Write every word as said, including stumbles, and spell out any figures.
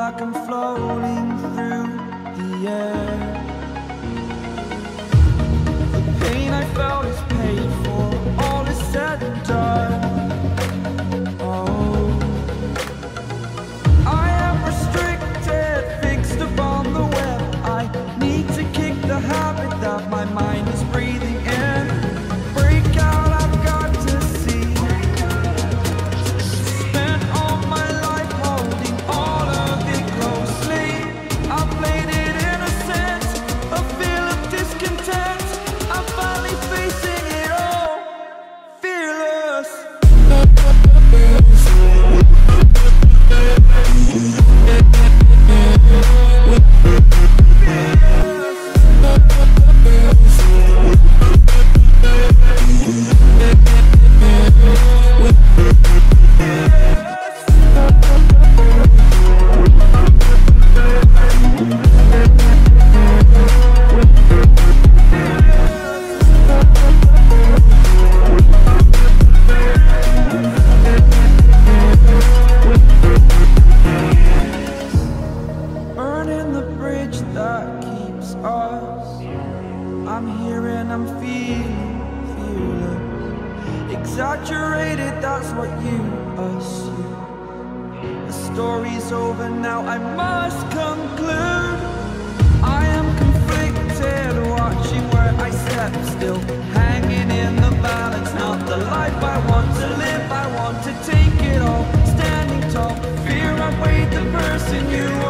like I'm floating through the air. The pain I felt is paid for, all is said and done. Oh, I am restricted, fixed upon the web. I need to kick the habit that my mind is breathing in. Break out, I've got to see. Spent all my life holding all of it closely. I played it innocent, a feel of discontent. I'm finally facing it all, fearless. Burning the bridge that keeps us. I'm here and I'm feeling fearless. Exaggerated, that's what you assume. The story's over now, I must conclude. I am conflicted, watching where I step still, hanging in the balance. Not the life I want to live, I want to take it all. Standing tall, fear I weighed the person you are.